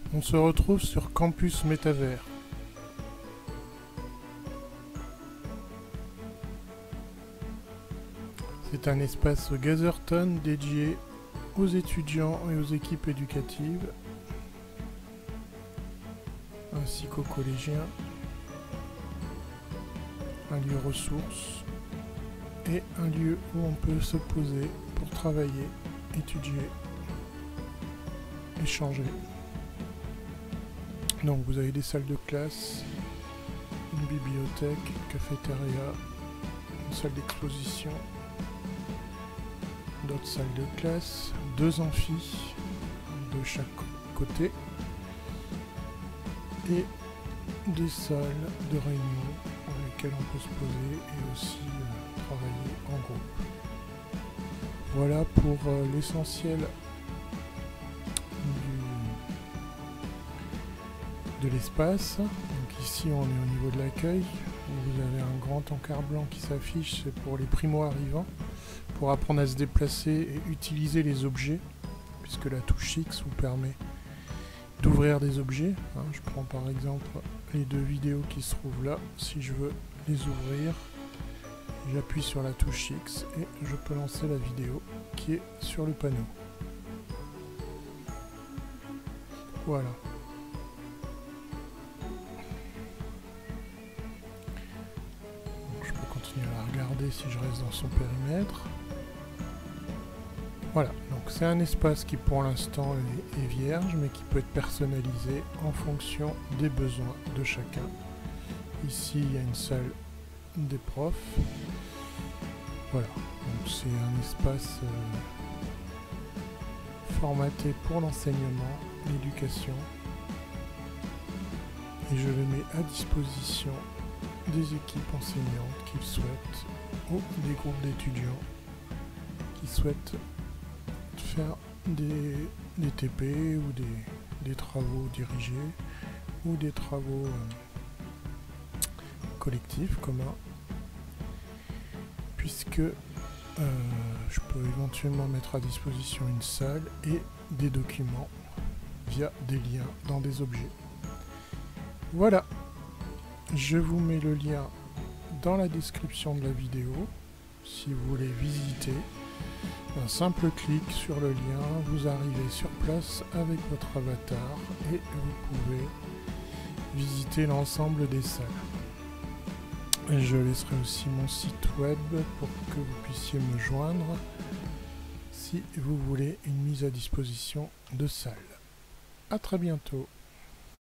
On se retrouve sur Campus Métavers. C'est un espace Gazerton dédié aux étudiants et aux équipes éducatives, ainsi qu'aux collégiens. Un lieu ressource et un lieu où on peut se poser pour travailler, étudier, échanger. Donc vous avez des salles de classe, une bibliothèque, une cafétéria, une salle d'exposition, d'autres salles de classe, 2 amphis de chaque côté et des salles de réunion dans lesquelles on peut se poser et aussi travailler en groupe. Voilà pour l'essentiel de l'espace. Donc ici on est au niveau de l'accueil. Vous avez un grand encart blanc qui s'affiche, c'est pour les primo-arrivants, pour apprendre à se déplacer et utiliser les objets, puisque la touche X vous permet d'ouvrir des objets. Je prends par exemple les 2 vidéos qui se trouvent là. Si je veux les ouvrir, j'appuie sur la touche X et je peux lancer la vidéo qui est sur le panneau. Voilà. Donc je peux continuer à la regarder si je reste dans son périmètre. Voilà, donc c'est un espace qui pour l'instant est vierge, mais qui peut être personnalisé en fonction des besoins de chacun. Ici, il y a une salle des profs. Voilà, donc c'est un espace formaté pour l'enseignement, l'éducation. Et je le mets à disposition des équipes enseignantes qui le souhaitent, ou des groupes d'étudiants qui souhaitent faire des TP ou des travaux dirigés ou des travaux collectifs, communs, puisque je peux éventuellement mettre à disposition une salle et des documents via des liens dans des objets. Voilà, je vous mets le lien dans la description de la vidéo si vous voulez visiter. Un simple clic sur le lien, vous arrivez sur place avec votre avatar et vous pouvez visiter l'ensemble des salles. Et je laisserai aussi mon site web pour que vous puissiez me joindre si vous voulez une mise à disposition de salles. À très bientôt.